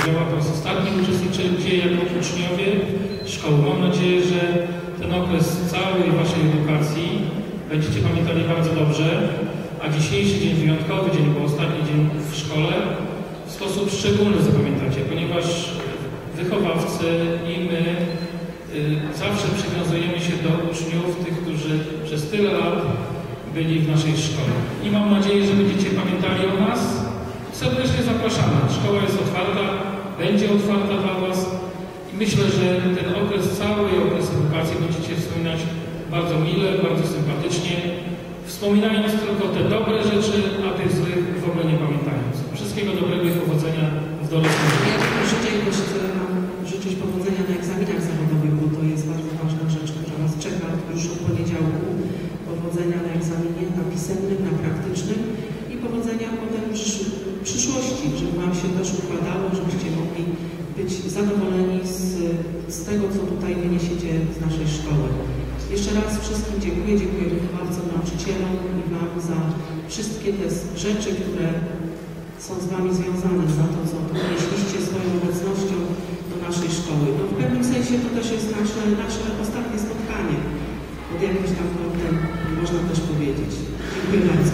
działa po raz ostatni uczestniczycie jako uczniowie szkoły. Mam nadzieję, że ten okres całej waszej edukacji będziecie pamiętali bardzo dobrze, a dzisiejszy dzień wyjątkowy, dzień, bo ostatni dzień w szkole, w sposób szczególny zapamiętacie, ponieważ wychowawcy i my zawsze przywiązujemy się do uczniów, tych, którzy przez tyle lat byli w naszej szkole. I mam nadzieję, że będziecie pamiętali o nas. Serdecznie zapraszamy. Szkoła jest otwarta, będzie otwarta dla was i myślę, że ten okres, cały okres edukacji będziecie wspominać bardzo mile, bardzo sympatycznie, wspominając tylko te dobre rzeczy, a tych złych w ogóle nie pamiętając. Wszystkiego dobrego i powodzenia w dorosłym życiu. Ja tylko chcę wam życzyć powodzenia na egzaminach zawodowych, bo to jest bardzo ważna rzecz, która was czeka już od poniedziałku. Powodzenia na egzaminie, na pisemnym, na praktycznym i powodzenia potem w przyszłości, żeby wam się też układało, żebyście mogli być zadowoleni z tego, co tutaj wyniesiecie z naszej szkoły. Jeszcze raz wszystkim dziękuję wychowawcom, nauczycielom i wam za wszystkie te rzeczy, które są z wami związane, za to, co wnieśliście swoją obecnością do naszej szkoły. No, w pewnym sensie to też jest nasze ostatnie spotkanie. Pod jakimś tam kątem można też powiedzieć. Dziękuję bardzo.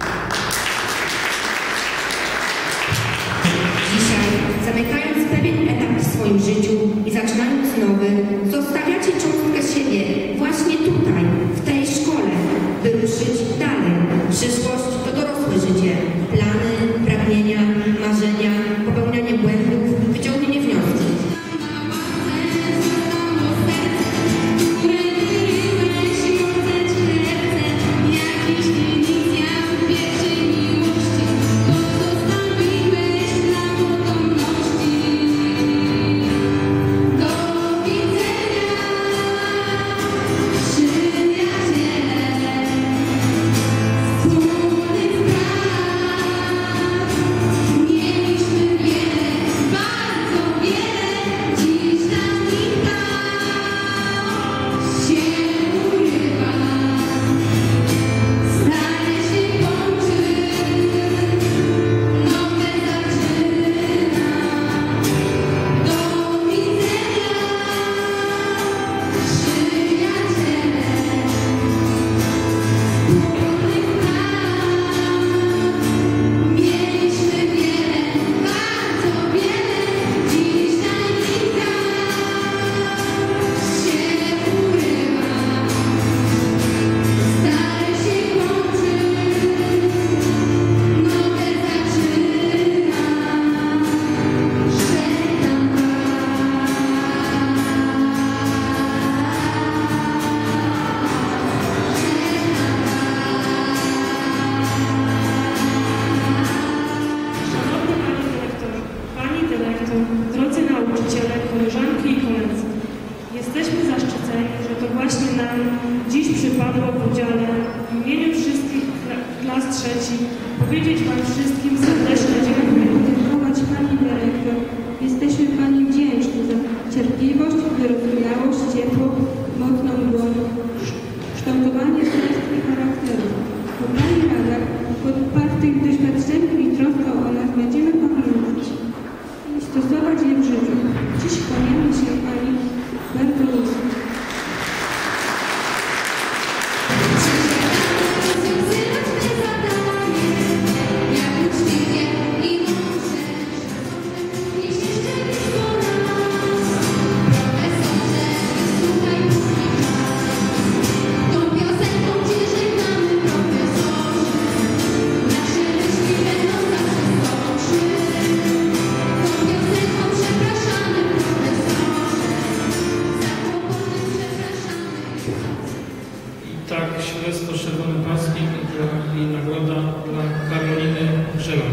Dzisiaj, zamykając pewien etap w swoim życiu i zaczynając nowy, zostawiacie cząstkę siebie właśnie tutaj, w tej szkole, by ruszyć dalej. Przyszłość to dorosłe życie. Plany, pragnienia, marzenia, popełnianie błędów, wyciągnięcie wniosków. Powiedzieć wam wszystkim serdecznie dziękuję. Podziękować pani dyrektor. Jesteśmy pani wdzięczni za cierpliwość, wyrozumiałość, ciepło, mocną dłoń, kształtowanie serc i charakteru. Po pani radach, podpartych doświadczeniem i troską o nas będziemy pamiętać i stosować je w życiu. Dziś kłaniamy się pani bardzo nisko. Świadectwo z czerwonym paskiem i nagroda dla Karoliny Grzelak.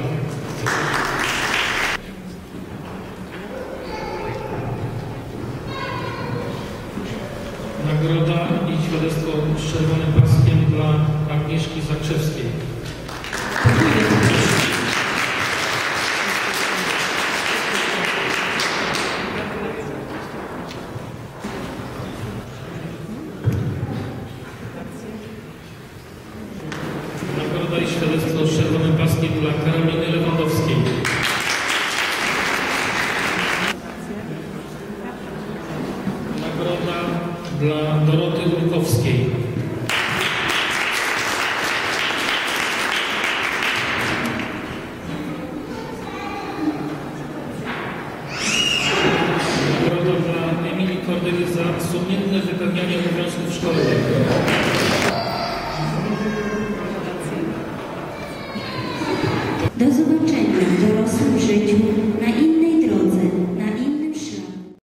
Nagroda i świadectwo z czerwonym paskiem dla Agnieszki Zakrzewskiej. I świadectwo z czerwonym paskiem dla Karoliny Lewandowskiej. dla Doroty Urkowskiej. Nagroda dla Emilii Kordyli za sumienne wypełnianie obowiązków szkolnych.